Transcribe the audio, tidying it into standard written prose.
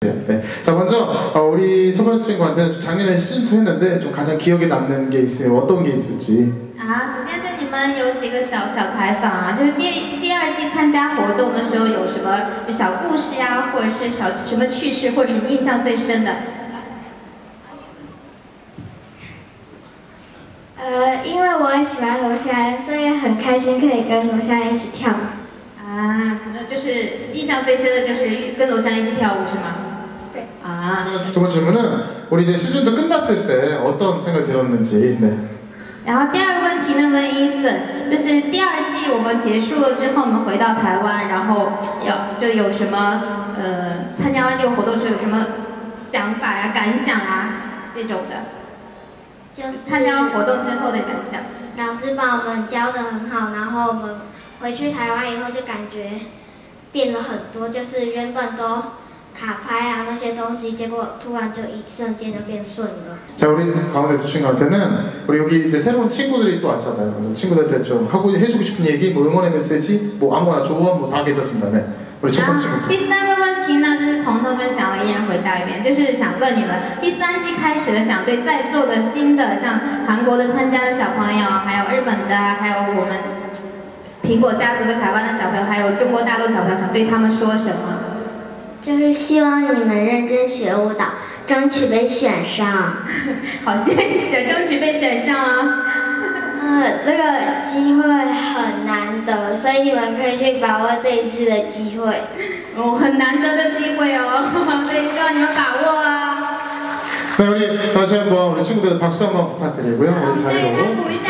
네. 자 먼저 우리 첫 번째 친구한테 작년에 시즌2 했는데 좀 가장 기억에 남는 게 있으면 어떤 게 있을지. 首先对你们有几个小采访啊，就是第二季参加活动的时候有什么小故事呀，或者是什么趣事，或者是你印象最深的？ 因为我很喜欢楼下人，所以很开心可以跟楼下人一起跳舞。 就是印象最深的就是跟楼下人一起跳舞是吗？ 네. 두 번째 질문은 우리 이제 시즌도 끝났을 때 어떤 생각이 들었는지. 네. 然后第二个问题呢，问伊森，就是第二季我们结束了之后，我们回到台湾，然后有什么参加完这个活动之后有什么想法呀、感想啊这种的？就是参加完活动之后的感想。 老师把我们教得很好，然后我们回去台湾以后就感觉变了很多，就是原本都 卡拍啊那些东西，结果突然就一瞬间就变顺了。 자 우리 가운데 두 친구한테는 우리 여기 이제 새로운 친구들이 또 왔잖아요. 그래서 친구들한테 좀 해주고 싶은 얘기, 뭐 응원의 메시지, 뭐 아무거나 조언 뭐 다 괜찮습니다. 네. 우리 첫 번째 친구. 第三个问题呢，就是彤彤跟小薇一人回答一遍，就是想问你们，第三季开始了，想对在座的新的，像韩国的参加的小朋友，还有日本的，还有我们苹果家族的台湾的小朋友，还有中国大陆小朋友，想对他们说什么？ 就是希望你们认真学舞蹈，争取被选上。 好现实，争取被选上啊！ 这个机会很难得，所以你们可以去把握这一次的机会。 很难得的机会哦，所以希望你们把握啊！ 네, 우리 다시 한번 우리 친구들 박수 한번 부탁드리고요. 우리 자리로.